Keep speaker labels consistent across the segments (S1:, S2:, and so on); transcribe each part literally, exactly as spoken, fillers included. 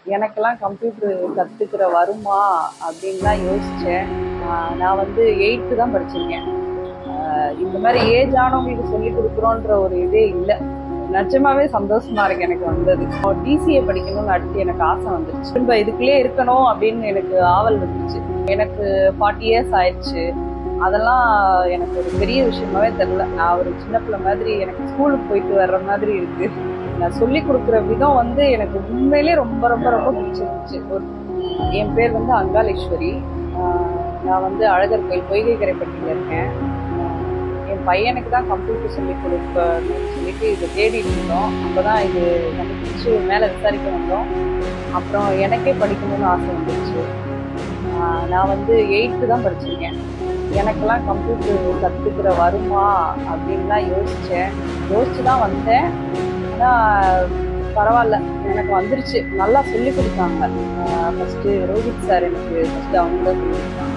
S1: எனக்கெல்லாம் கம்ப்யூட்டர் கற்றுக்கிற வருமா அப்படின்லாம் யோசித்தேன். நான் வந்து எயித்து தான் படிச்சிருக்கேன். இந்த மாதிரி ஏஜ் ஆனவங்களுக்கு சொல்லி கொடுக்குறோன்ற ஒரு இதே இல்லை. நிஜமாவே சந்தோஷமா இருக்கு எனக்கு வந்தது. டிசிஏ படிக்கணும்னு அடுத்து எனக்கு ஆசை வந்துருச்சு. திரும்ப இதுக்குள்ளே இருக்கணும் அப்படின்னு எனக்கு ஆவல் வந்துருச்சு. எனக்கு ஃபார்ட்டி இயர்ஸ் ஆயிடுச்சு. அதெல்லாம் எனக்கு ஒரு பெரிய விஷயமாவே தெரியல. நான் ஒரு சின்ன பிள்ளை மாதிரி எனக்கு ஸ்கூலுக்கு போயிட்டு வர்ற மாதிரி இருக்கு. நான் சொல்லி கொடுக்குற விதம் வந்து எனக்கு உண்மையிலே ரொம்ப ரொம்ப ரொம்ப பிடிச்சிருந்துச்சு. ஒரு என் பேர் வந்து அங்காளேஸ்வரி. நான் வந்து அழகர் கோயில் பொய்கைக்கரைப்பட்டியில் இருக்கேன். என் பையனுக்கு தான் கம்ப்யூட்டர் சொல்லி கொடுக்கணும்னு சொல்லிட்டு இது தேடிட்டு இருந்தோம். அப்போ தான் இது கண்டுபிடிச்சி மேலே விசாரிக்க வந்தோம். அப்புறம் எனக்கே படிக்கணும்னு ஆசை வந்துருச்சு. நான் வந்து எயித்து தான் படிச்சிருக்கேன். எனக்கெல்லாம் கம்ப்யூட்டர் கற்றுக்கிற வருமா அப்படின்லாம் யோசித்தேன். யோசிச்சு தான் வந்தேன். ஆனால் பரவாயில்ல, எனக்கு வந்துருச்சு. நல்லா சொல்லி கொடுத்தாங்க. ஃபஸ்ட்டு ரோஹித் சார் எனக்கு ஃபஸ்ட்டு அவங்க தான் சொல்லி கொடுத்தாங்க.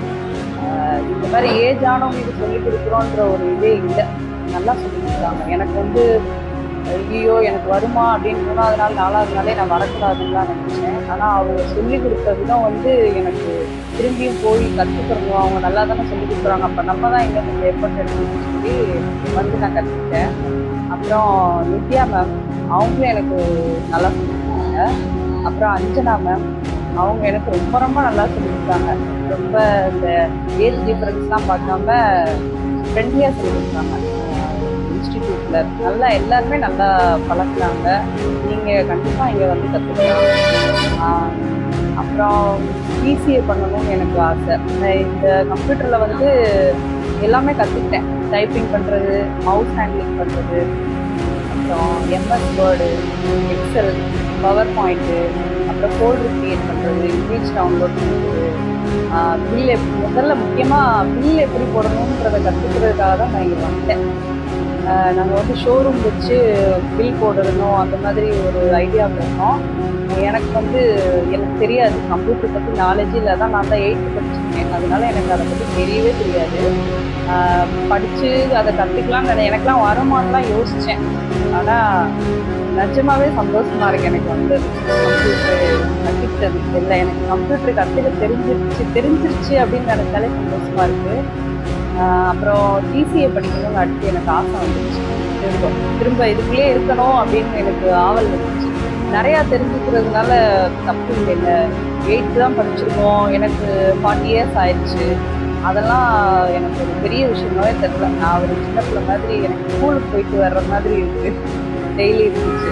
S1: இந்த மாதிரி ஏஜ் ஆனவங்களுக்கு சொல்லி கொடுக்குறோன்ற ஒரு இதே இல்லை. நல்லா சொல்லி கொடுத்தாங்க. எனக்கு வந்து ஐயோ எனக்கு வருமா அப்படின்னு மூணாவது நாள் நாலாவது நாளே நான் வரக்கூடாதுன்னு தான் நினச்சேன். ஆனால் அவங்க சொல்லி கொடுத்த விதம் வந்து எனக்கு திரும்பியும் போய் கற்றுக்கிறோம். அவங்க நல்லா தானே சொல்லி கொடுக்குறாங்க, அப்போ நம்ம தான் எங்கே கொஞ்சம் எஃபர்ட் எடுக்கணும்னு சொல்லி வந்து நான் கற்றுக்கிட்டேன். அப்புறம் நித்யா மேம் அவங்களும் எனக்கு நல்லா சொல்லி கொடுத்தாங்க. அப்புறம் அஞ்சனா மேம் அவங்க எனக்கு ரொம்ப ரொம்ப நல்லா சொல்லி கொடுத்தாங்க. ரொம்ப இந்த ஏஜ் டிஃப்ரென்ஸ்லாம் பார்க்காம ஃப்ரெண்ட்லியாக சொல்லி கொடுத்தாங்க. இன்ஸ்டிடியூட்டில் நல்லா எல்லாருமே நல்லா பழக்கினாங்க. நீங்கள் கண்டிப்பாக இங்கே வந்து கற்றுக்கலாம். அப்புறம் டிசிஏ பண்ணணும்னு எனக்கு ஆசை. இந்த கம்ப்யூட்டரில் வந்து எல்லாமே கற்றுக்கிட்டேன். டைப்பிங் பண்ணுறது, மவுஸ் ஹேண்ட்லிங் பண்ணுறது, அப்புறம் MS word, excel, power point, அப்புறம் ஃபோல்டர் க்ரியேட் பண்ணுறது, இமேஜ் டவுன்லோட் பண்ணுறது, பில் எப்படி முதல்ல முக்கியமாக பில் எப்படி போடணுன்றதை கற்றுக்கிறதுக்காக தான் நான் இங்கே வந்தேன். நாங்கள் வந்து ஷோரூம் வச்சு பில் போடணும் அந்த மாதிரி ஒரு ஐடியா பண்ணோம். எனக்கு வந்து எனக்கு தெரியாது, கம்ப்யூட்டர் பற்றி நாலேஜ் இல்லை. தான் நான் தான் எயித்து படிச்சிருக்கேன். அதனால எனக்கு அதை பற்றி தெரியவே தெரியாது. படித்து அதை கற்றுக்கலாம்னு எனக்கெலாம் வருமானலாம் யோசித்தேன். ஆனால் நிஜமாவே சந்தோஷமா இருக்கு எனக்கு வந்தது. கம்ப்யூட்டர் கற்றுக்கிட்டது இல்லை, எனக்கு கம்ப்யூட்டர் கற்றுக்க தெரிஞ்சிருச்சு தெரிஞ்சிருச்சு அப்படின்னு நினைச்சாலே சந்தோஷமா இருக்கு. அப்புறம் டிசிஏ படிக்கணும்னு அடுத்து எனக்கு ஆசை வந்துருச்சு. திரும்ப திரும்ப இதுக்குள்ளே இருக்கணும் அப்படின்னு எனக்கு ஆவல் வந்துருச்சு. நிறையா தெரிஞ்சுக்கிறதுனால தப்பு இல்லைங்க. எயித்து தான் படிச்சிருக்கோம். எனக்கு ஃபார்ட்டி இயர்ஸ் ஆயிடுச்சு. அதெல்லாம் எனக்கு ஒரு பெரிய விஷயமாவே தெரியல. நான் ஒரு சின்ன பிள்ளை மாதிரி எனக்கு ஸ்கூலுக்கு போயிட்டு வர்ற மாதிரி இருக்கு. டெய்லி இருந்துச்சு.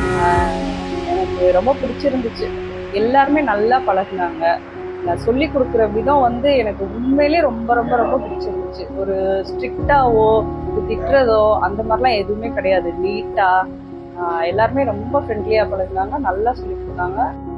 S1: எனக்கு ரொம்ப பிடிச்சிருந்துச்சு. எல்லாருமே நல்லா பழகினாங்க. நான் சொல்லி கொடுக்குற விதம் வந்து எனக்கு உண்மையிலே ரொம்ப ரொம்ப ரொம்ப பிடிச்சிருந்துச்சு. ஒரு ஸ்ட்ரிக்டாவோ திட்டுறதோ அந்த மாதிரிலாம் எதுவுமே கிடையாது. நீட்டாக எல்லாருமே ரொம்ப ஃப்ரெண்ட்லியாக பழகினாங்க. நல்லா சொல்லி கொடுத்தாங்க.